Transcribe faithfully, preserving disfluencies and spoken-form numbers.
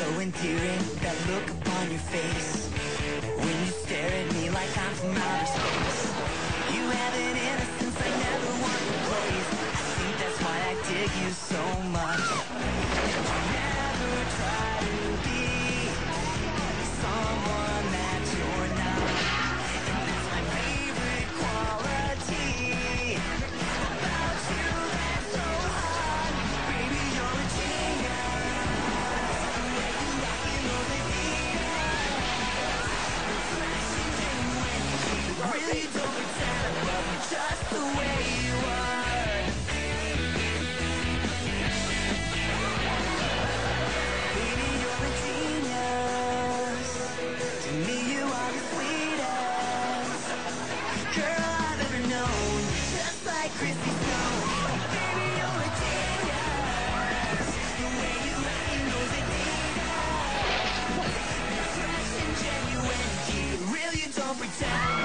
so endearing, that look upon your face when you stare at me like I'm from outer space. You have an innocence I never want to replace. I think that's why I dig you so much. And you never try to be someone that you're not, and that's my favorite quality about you that's so hot. Baby, you're a genius. The way you rock it knows the really don't pretend I love you just the way you are. Baby, you're a genius. To me, you are the sweetest girl I've ever known, just like Christy Stone. Baby, you're a genius. The way you rock it knows it deep. You're fresh and genuine. You really don't pretend.